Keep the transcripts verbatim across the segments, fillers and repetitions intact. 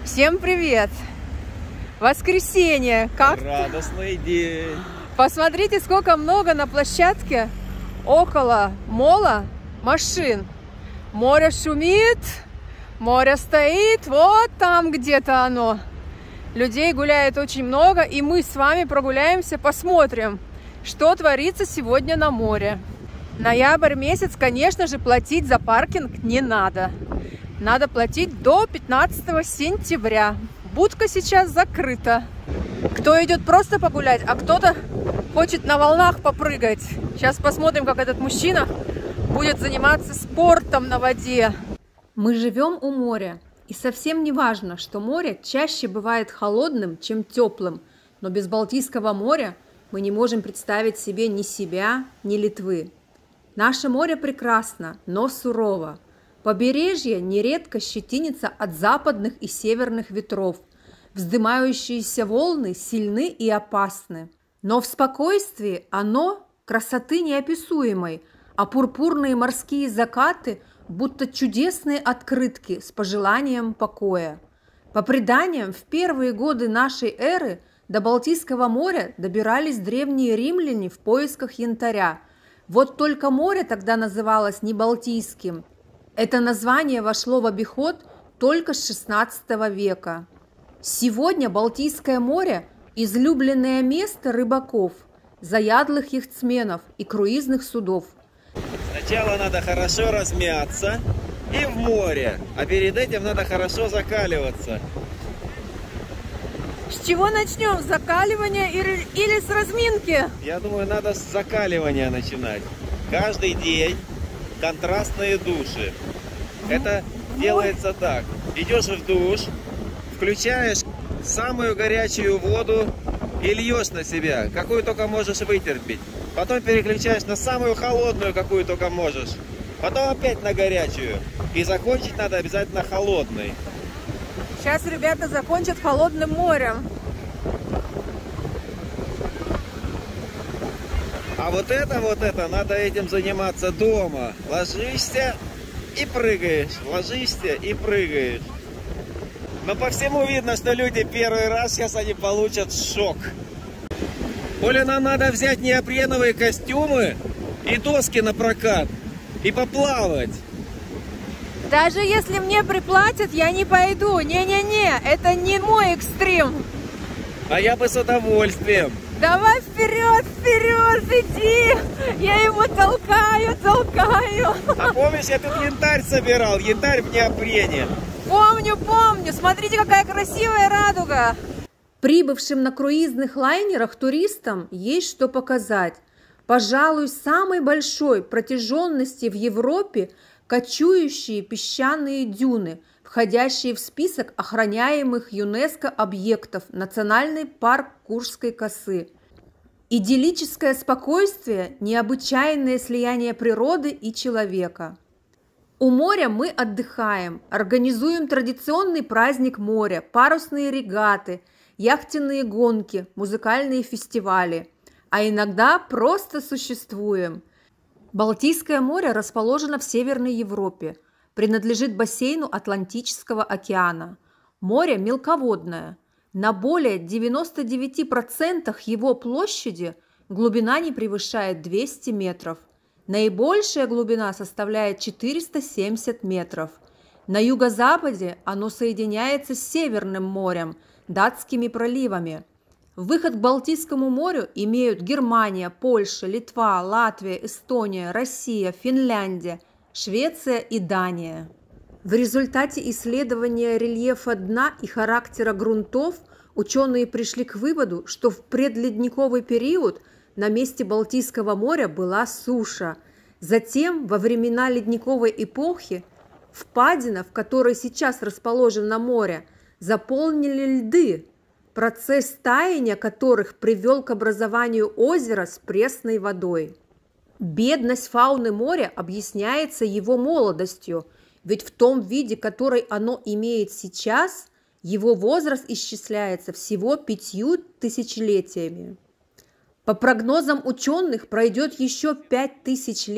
Всем привет! Воскресенье! Как радостный день! Посмотрите, сколько много на площадке около мола машин. Море шумит, море стоит, вот там где-то оно. Людей гуляет очень много, и мы с вами прогуляемся, посмотрим, что творится сегодня на море. Ноябрь месяц, конечно же, платить за паркинг не надо. Надо платить до пятнадцатого сентября. Будка сейчас закрыта. Кто идет просто погулять, а кто-то хочет на волнах попрыгать. Сейчас посмотрим, как этот мужчина будет заниматься спортом на воде. Мы живем у моря. И совсем не важно, что море чаще бывает холодным, чем теплым. Но без Балтийского моря мы не можем представить себе ни себя, ни Литвы. Наше море прекрасно, но сурово. Побережье нередко щетинится от западных и северных ветров. Вздымающиеся волны сильны и опасны. Но в спокойствии оно красоты неописуемой, а пурпурные морские закаты будто чудесные открытки с пожеланием покоя. По преданиям, в первые годы нашей эры до Балтийского моря добирались древние римляне в поисках янтаря. Вот только море тогда называлось не Балтийским. Это название вошло в обиход только с шестнадцатого века. Сегодня Балтийское море – излюбленное место рыбаков, заядлых яхтсменов и круизных судов. Сначала надо хорошо размяться и в море, а перед этим надо хорошо закаливаться. С чего начнем? С закаливания или, или с разминки? Я думаю, надо с закаливания начинать. Каждый день контрастные души. Это делается так. Идешь в душ, включаешь самую горячую воду и льешь на себя, какую только можешь вытерпеть. Потом переключаешь на самую холодную, какую только можешь. Потом опять на горячую. И закончить надо обязательно холодной. Сейчас ребята закончат холодным морем. А вот это, вот это, надо этим заниматься дома. Ложишься и прыгаешь. Ложишься и прыгаешь. Но по всему видно, что люди первый раз сейчас они получат шок. Оля, нам надо взять неопреновые костюмы и доски на прокат. И поплавать. Даже если мне приплатят, я не пойду. Не-не-не, это не мой экстрим. А я бы с удовольствием. Давай вперед, вперед, иди! Я его толкаю, толкаю. А помнишь, я тут янтарь собирал, янтарь в неопрене. Помню, помню. Смотрите, какая красивая радуга. Прибывшим на круизных лайнерах туристам есть что показать. Пожалуй, самой большой протяженности в Европе кочующие песчаные дюны, входящие в список охраняемых ЮНЕСКО объектов Национальный парк Куршской косы. Идиллическое спокойствие, необычайное слияние природы и человека. У моря мы отдыхаем, организуем традиционный праздник моря, парусные регаты, яхтенные гонки, музыкальные фестивали, а иногда просто существуем. Балтийское море расположено в Северной Европе, принадлежит бассейну Атлантического океана. Море мелководное. На более девяноста девяти процентах его площади глубина не превышает двухсот метров. Наибольшая глубина составляет четыреста семьдесят метров. На юго-западе оно соединяется с Северным морем, датскими проливами. Выход к Балтийскому морю имеют Германия, Польша, Литва, Латвия, Эстония, Россия, Финляндия, Швеция и Дания. В результате исследования рельефа дна и характера грунтов ученые пришли к выводу, что в предледниковый период на месте Балтийского моря была суша. Затем, во времена ледниковой эпохи, впадина, в которой сейчас расположено море, заполнили льды, процесс таяния которых привел к образованию озера с пресной водой. Бедность фауны моря объясняется его молодостью, ведь в том виде, который оно имеет сейчас, его возраст исчисляется всего пятью тысячелетиями. По прогнозам ученых, пройдет еще пять тысяч лет,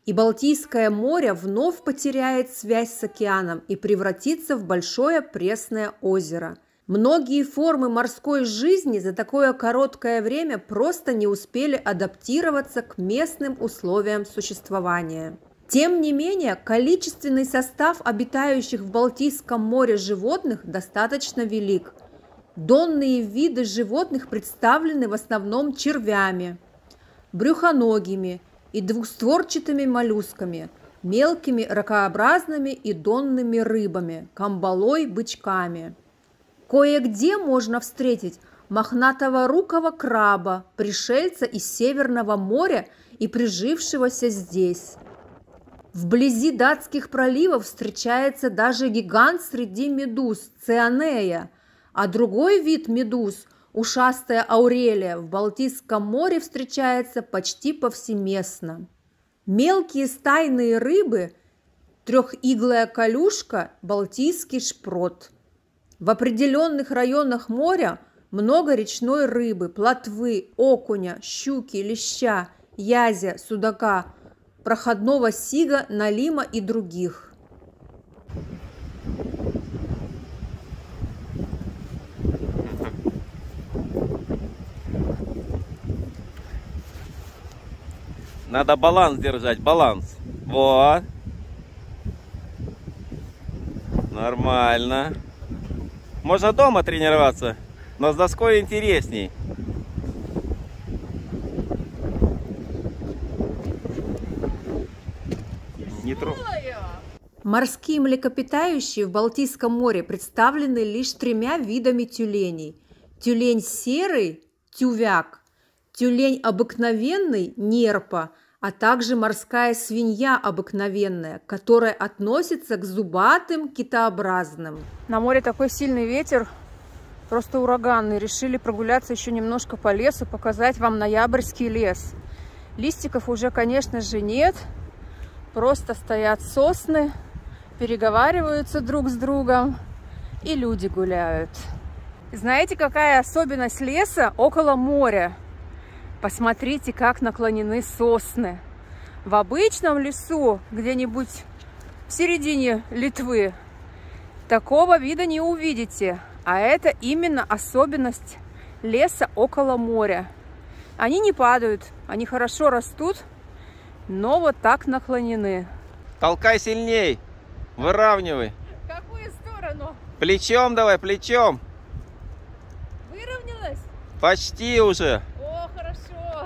и Балтийское море вновь потеряет связь с океаном и превратится в большое пресное озеро. Многие формы морской жизни за такое короткое время просто не успели адаптироваться к местным условиям существования. Тем не менее, количественный состав обитающих в Балтийском море животных достаточно велик. Донные виды животных представлены в основном червями, брюхоногими и двухстворчатыми моллюсками, мелкими ракообразными и донными рыбами, камбалой, бычками. Кое-где можно встретить мохнатого-рукого краба, пришельца из Северного моря и прижившегося здесь. Вблизи датских проливов встречается даже гигант среди медуз – цианея, а другой вид медуз – ушастая аурелия в Балтийском море встречается почти повсеместно. Мелкие стайные рыбы – трехиглая колюшка, балтийский шпрот. В определенных районах моря много речной рыбы, плотвы, окуня, щуки, леща, язя, судака, проходного сига, налима и других. Надо баланс держать, баланс. Вот. Нормально. Можно дома тренироваться, но с доской интересней. Не тру... Морские млекопитающие в Балтийском море представлены лишь тремя видами тюленей. Тюлень серый – тювяк, тюлень обыкновенный – нерпа, а также морская свинья обыкновенная, которая относится к зубатым китообразным. На море такой сильный ветер, просто ураганный. Решили прогуляться еще немножко по лесу, показать вам ноябрьский лес. Листиков уже, конечно же, нет. Просто стоят сосны, переговариваются друг с другом, и люди гуляют. Знаете, какая особенность леса около моря? Посмотрите, как наклонены сосны. В обычном лесу, где-нибудь в середине Литвы, такого вида не увидите. А это именно особенность леса около моря. Они не падают, они хорошо растут, но вот так наклонены. Толкай сильней, выравнивай. В какую сторону? Плечом давай, плечом. Выровнялась? Почти уже. О, хорошо.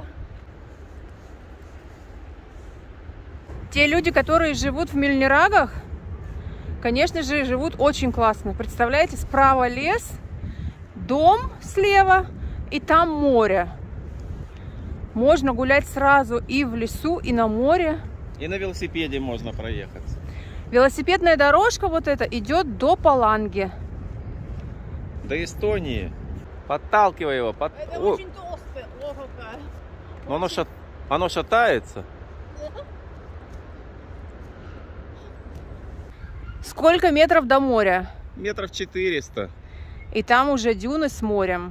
Те люди, которые живут в Мельнирагах, конечно же, живут очень классно. Представляете, справа лес, дом слева, и там море. Можно гулять сразу и в лесу, и на море. И на велосипеде можно проехаться. Велосипедная дорожка вот эта идет до Паланги. До Эстонии. Подталкивай его. Под... Это О. очень толстое. О, какая. Но оно, шат... оно шатается. Сколько метров до моря? Метров четыреста. И там уже дюны с морем.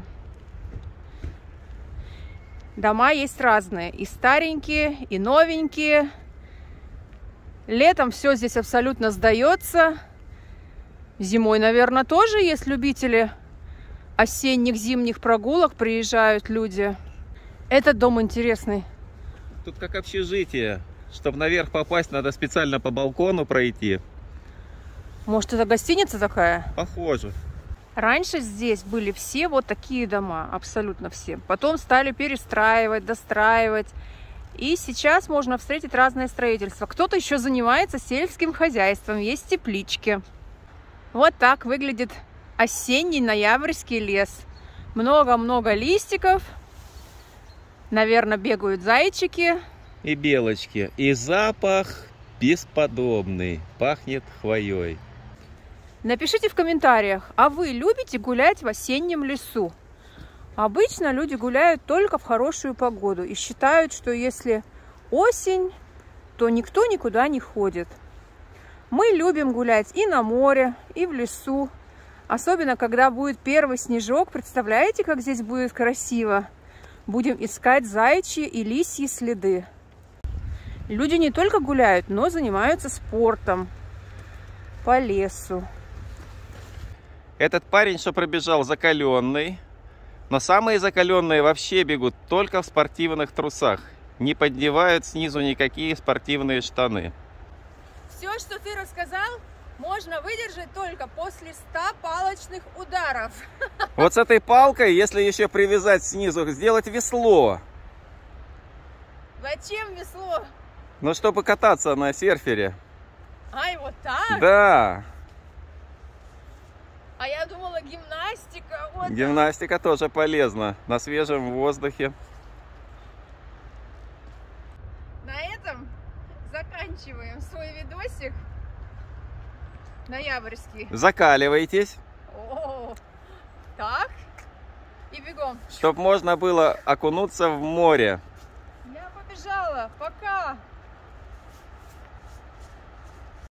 Дома есть разные. И старенькие, и новенькие. Летом все здесь абсолютно сдается. Зимой, наверное, тоже есть любители осенних, зимних прогулок. Приезжают люди. Этот дом интересный. Тут как общежитие. Чтобы наверх попасть, надо специально по балкону пройти. Может, это гостиница такая? Похоже. Раньше здесь были все вот такие дома, абсолютно все. Потом стали перестраивать, достраивать. И сейчас можно встретить разное строительство. Кто-то еще занимается сельским хозяйством, есть теплички. Вот так выглядит осенний ноябрьский лес. Много-много листиков. Наверное, бегают зайчики. И белочки. И запах бесподобный. Пахнет хвоей. Напишите в комментариях, а вы любите гулять в осеннем лесу? Обычно люди гуляют только в хорошую погоду и считают, что если осень, то никто никуда не ходит. Мы любим гулять и на море, и в лесу. Особенно, когда будет первый снежок. Представляете, как здесь будет красиво? Будем искать заячьи и лисьи следы. Люди не только гуляют, но занимаются спортом по лесу. Этот парень, что пробежал, закаленный. Но самые закаленные вообще бегут только в спортивных трусах. Не поддевают снизу никакие спортивные штаны. Все, что ты рассказал, можно выдержать только после ста палочных ударов. Вот с этой палкой, если еще привязать снизу, сделать весло. Зачем весло? Ну, чтобы кататься на серфере. Ай, вот так? Да. А я думала, гимнастика. Вот Гимнастика тоже полезна на свежем воздухе. на этом заканчиваем свой видосик ноябрьский. Закаливайтесь. О, так, и бегом. Чтобы можно было окунуться в море. Я побежала. Пока.